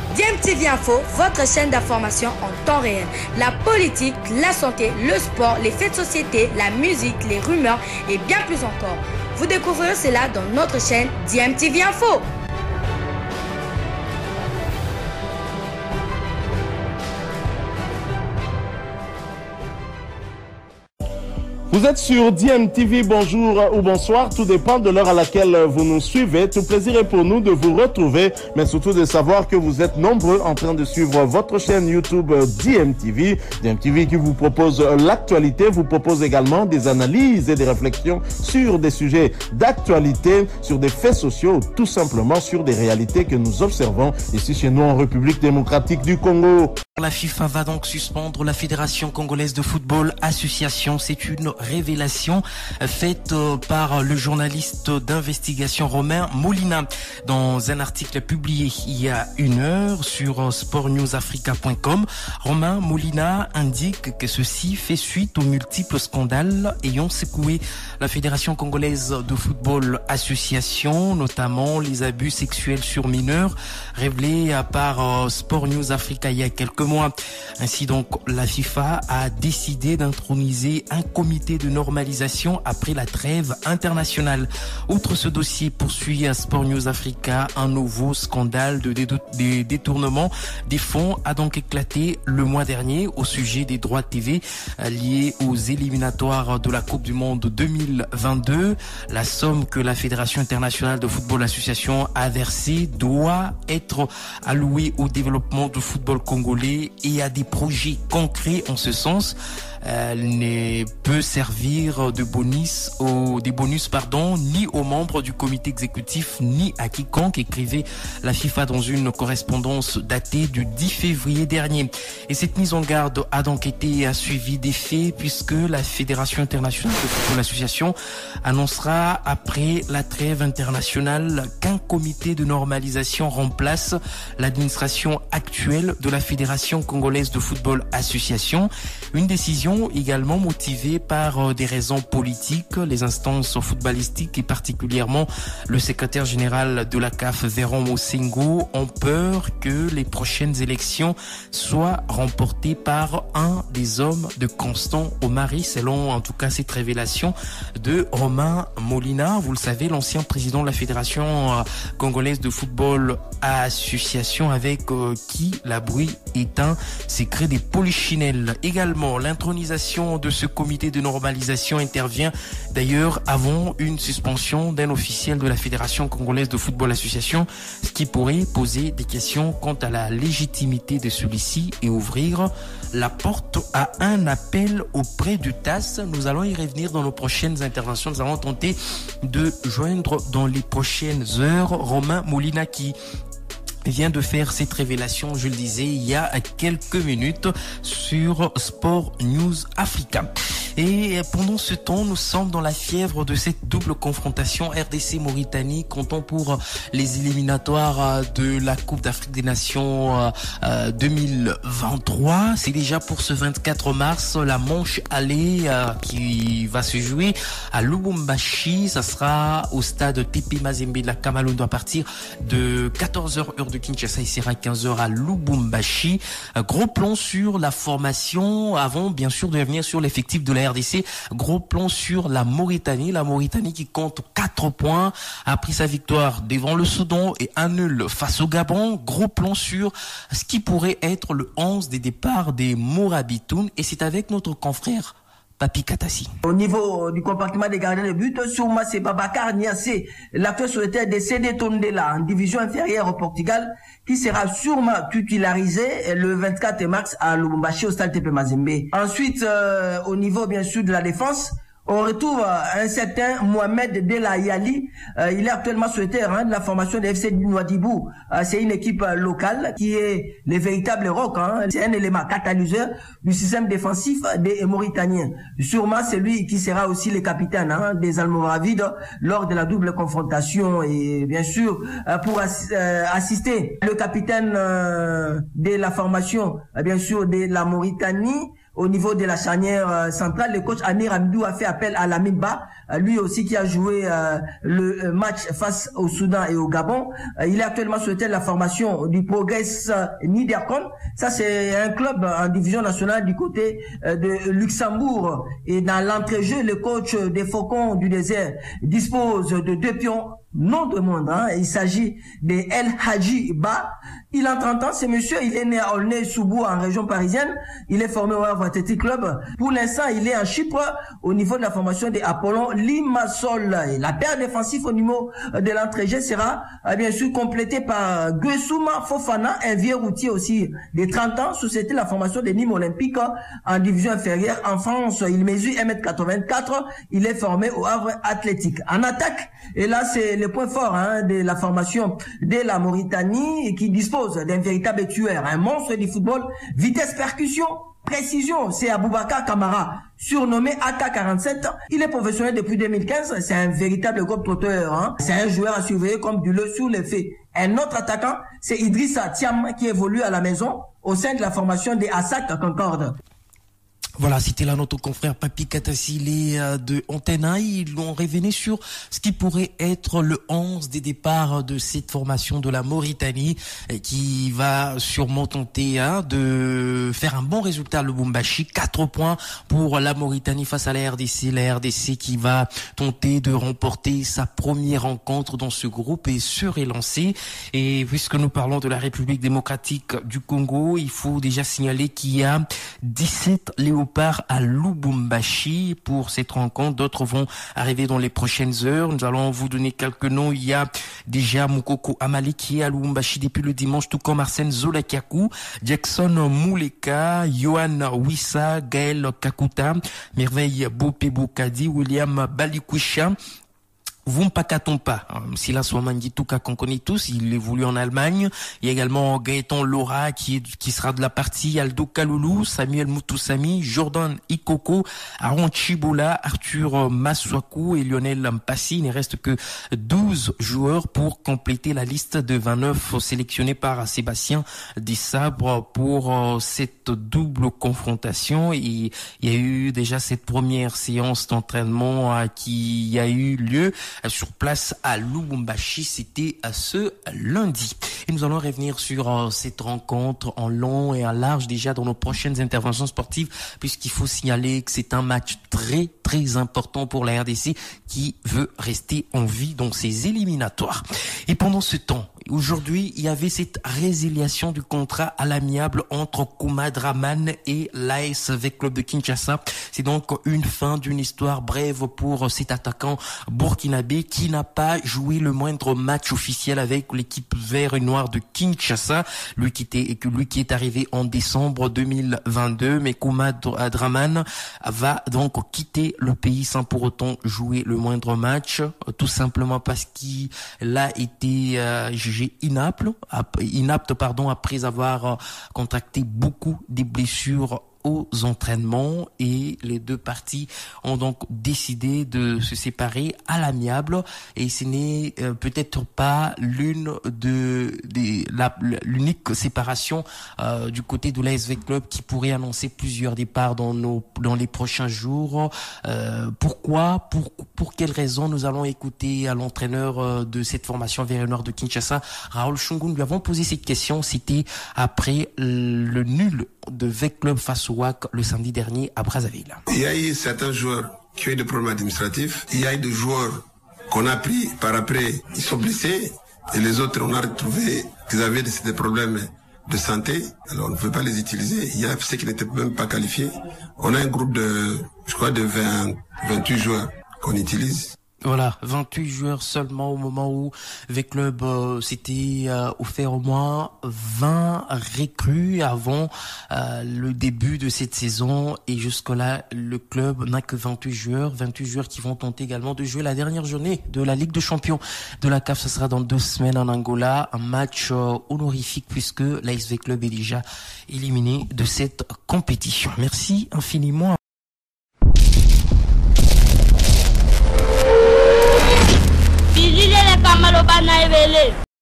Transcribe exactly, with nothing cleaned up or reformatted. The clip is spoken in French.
D M T V Info, votre chaîne d'information en temps réel. La politique, la santé, le sport, les faits de société, la musique, les rumeurs et bien plus encore. Vous découvrirez cela dans notre chaîne D M T V Info. Vous êtes sur D M T V, bonjour ou bonsoir, tout dépend de l'heure à laquelle vous nous suivez. Tout plaisir est pour nous de vous retrouver, mais surtout de savoir que vous êtes nombreux en train de suivre votre chaîne YouTube D M T V. D M T V qui vous propose l'actualité, vous propose également des analyses et des réflexions sur des sujets d'actualité, sur des faits sociaux, tout simplement sur des réalités que nous observons ici chez nous en République démocratique du Congo. La FIFA va donc suspendre la Fédération congolaise de football association. C'est une révélation faite par le journaliste d'investigation Romain Molina dans un article publié il y a une heure sur sport news africa point com. Romain Molina indique que ceci fait suite aux multiples scandales ayant secoué la Fédération congolaise de football association, notamment les abus sexuels sur mineurs révélés par Sport News Africa il y a quelques mois. Ainsi donc, la FIFA a décidé d'introniser un comité de normalisation après la trêve internationale. Outre ce dossier, poursuit à Sport News Africa, un nouveau scandale de détournement des fonds a donc éclaté le mois dernier au sujet des droits T V liés aux éliminatoires de la Coupe du Monde deux mille vingt-deux. La somme que la Fédération internationale de football association a versée doit être allouée au développement du football congolais et à des projets concrets en ce sens. Elle ne peut servir de bonus, au, des bonus pardon, ni aux membres du comité exécutif, ni à quiconque, écrivait la FIFA dans une correspondance datée du dix février dernier. Et cette mise en garde a donc été suivie des faits puisque la Fédération internationale de football association annoncera après la trêve internationale qu'un comité de normalisation remplace l'administration actuelle de la Fédération congolaise de football association. Une décision également motivée par des raisons politiques. Les instances footballistiques et particulièrement le secrétaire général de la C A F, Véron Mosengo, ont peur que les prochaines élections soient remportées par un des hommes de Constant Omari, selon en tout cas cette révélation de Romain Molina. Vous le savez, l'ancien président de la Fédération congolaise de football association avec qui la bruit est un secret des polichinelles. Également, l'intronisation de ce comité de normalisation intervient d'ailleurs avant une suspension d'un officiel de la Fédération congolaise de football association, ce qui pourrait poser des questions quant à la légitimité de celui-ci et ouvrir la porte à un appel auprès du T A S. Nous allons y revenir dans nos prochaines interventions. Nous allons tenter de joindre dans les prochaines heures Romain Molina qui vient de faire cette révélation, je le disais, il y a quelques minutes sur Sport News Africa. Et pendant ce temps, nous sommes dans la fièvre de cette double confrontation R D C-Mauritanie, comptant pour les éliminatoires de la Coupe d'Afrique des Nations deux mille vingt-trois. C'est déjà pour ce vingt-quatre mars, la manche allée qui va se jouer à Lubumbashi. Ça sera au stade T P Mazembe de la Kamalondo à partir de quatorze heures heure de Kinshasa. Il sera quinze heures à Lubumbashi. Gros plan sur la formation avant bien sûr de revenir sur l'effectif de la R D C. Gros plan sur la Mauritanie. La Mauritanie qui compte quatre points après sa victoire devant le Soudan et un nul face au Gabon. Gros plan sur ce qui pourrait être le onze des départs des Mourabitoun. Et c'est avec notre confrère Papi Katassi. Au niveau du compartiment des gardiens de but, sûrement c'est Babacar Niassé, l'acteur souhaité de C D Tondela en division inférieure au Portugal, qui sera sûrement titularisé le vingt-quatre mars à Lubumbashi au stade T P Mazembe. Ensuite, euh, au niveau bien sûr de la défense, on retrouve un certain Mohamed Delayali. Euh, il est actuellement souhaité hein, de la formation de F C Nouadhibou. Euh, c'est une équipe euh, locale qui est le véritable roc. Hein. C'est un élément catalyseur du système défensif des Mauritaniens. Sûrement c'est lui qui sera aussi le capitaine hein, des Almoravides lors de la double confrontation. Et bien sûr, euh, pour ass euh, assister le capitaine euh, de la formation, euh, bien sûr, de la Mauritanie, au niveau de la charnière centrale. Le coach Amir Hamidou a fait appel à Lamine Ba, lui aussi qui a joué euh, le match face au Soudan et au Gabon. Euh, il est actuellement sur la formation du Progress Niederkorn. Ça, c'est un club en division nationale du côté euh, de Luxembourg. Et dans l'entrejeu, le coach des Faucons du désert dispose de deux pions non de monde, hein. Il s'agit de El Hadji Ba. Il a trente ans, ce monsieur, il est né à Aulnay-sous-Bois en région parisienne. Il est formé au Havre Athletic Club. Pour l'instant, il est en Chypre au niveau de la formation des Apollon Limassol. Et la paire défensive au niveau de l'entrejeu sera bien sûr complétée par Guessouma Fofana, un vieux routier aussi de trente ans. C'était la formation des Nîmes Olympiques en division inférieure en France. Il mesure un mètre quatre-vingt-quatre. Il est formé au Havre Athletic. En attaque, et là c'est le point fort hein, de la formation de la Mauritanie qui dispose d'un véritable tueur, un monstre du football, vitesse, percussion, précision. C'est Aboubakar Kamara, surnommé A K quarante-sept. Il est professionnel depuis deux mille quinze. C'est un véritable globe-trotteur. Hein. C'est un joueur à surveiller comme du le sur les faits. Un autre attaquant, c'est Idrissa Thiam qui évolue à la maison au sein de la formation des Assac Concorde. Voilà, c'était là notre confrère Papi Katassili de Antenne un. Ils l'ont révélé sur ce qui pourrait être le onze des départs de cette formation de la Mauritanie qui va sûrement tenter hein, de faire un bon résultat à Lubumbashi. Quatre points pour la Mauritanie face à la R D C. La R D C qui va tenter de remporter sa première rencontre dans ce groupe et se relancer. Et puisque nous parlons de la République démocratique du Congo, il faut déjà signaler qu'il y a dix-sept léopards à Lubumbashi pour cette rencontre. D'autres vont arriver dans les prochaines heures. Nous allons vous donner quelques noms. Il y a déjà Moukoko Amali qui est à Lubumbashi depuis le dimanche, tout comme Arsène Zolakiakou, Jackson Mouleka, Johan Wissa, Gaël Kakuta, Merveille Bopé-Boukadi, William Balikwisha, Vumpakatompa, Silas Wamangituka qu'on connaît tous, il évolue en Allemagne. Il y a également Gaëtan Laura qui est, qui sera de la partie, Aldo Kaloulou, Samuel Moutoussami, Jordan Ikoko, Aaron Chibola, Arthur Maswaku et Lionel Mpassi. Il ne reste que douze joueurs pour compléter la liste de vingt-neuf sélectionnés par Sébastien Desabre pour cette double confrontation. Et il y a eu déjà cette première séance d'entraînement qui a eu lieu sur place à Lubumbashi, c'était à ce lundi. Et nous allons revenir sur euh, cette rencontre en long et en large déjà dans nos prochaines interventions sportives, puisqu'il faut signaler que c'est un match très très important pour la R D C qui veut rester en vie dans ses éliminatoires. Et pendant ce temps, aujourd'hui, il y avait cette résiliation du contrat à l'amiable entre Kouma Draman et l'A S V Club de Kinshasa. C'est donc une fin d'une histoire brève pour cet attaquant burkinabé qui n'a pas joué le moindre match officiel avec l'équipe vert et noire de Kinshasa. Lui qui était, lui qui est arrivé en décembre deux mille vingt-deux, mais Kouma Draman va donc quitter le pays sans pour autant jouer le moindre match, tout simplement parce qu'il a été euh, jugé inapte, inapte pardon, après avoir contracté beaucoup de blessures aux entraînements, et les deux parties ont donc décidé de se séparer à l'amiable. Et ce n'est euh, peut-être pas l'une de, de la, l'unique séparation euh, du côté de l'A S V Club qui pourrait annoncer plusieurs départs dans nos dans les prochains jours. Euh, pourquoi, pour pour quelles raisons? Nous allons écouter à l'entraîneur euh, de cette formation vert et noire de Kinshasa, Raoul Shungu. Nous lui avons posé cette question. C'était après le nul de V Club face au W A C le samedi dernier à Brazzaville. Il y a eu certains joueurs qui ont eu des problèmes administratifs. Il y a eu des joueurs qu'on a pris par après, ils sont blessés. Et les autres, on a retrouvé qu'ils avaient des problèmes de santé. Alors on ne pouvait pas les utiliser. Il y a ceux qui n'étaient même pas qualifiés. On a un groupe de, je crois, de vingt, vingt-huit joueurs qu'on utilise. Voilà, vingt-huit joueurs seulement au moment où V Club euh, s'était euh, offert au moins vingt recrues avant euh, le début de cette saison, et jusque-là le club n'a que vingt-huit joueurs, vingt-huit joueurs qui vont tenter également de jouer la dernière journée de la Ligue des Champions de la C A F. Ce sera dans deux semaines en Angola, un match euh, honorifique puisque l'A S V Club est déjà éliminé de cette compétition. Merci infiniment.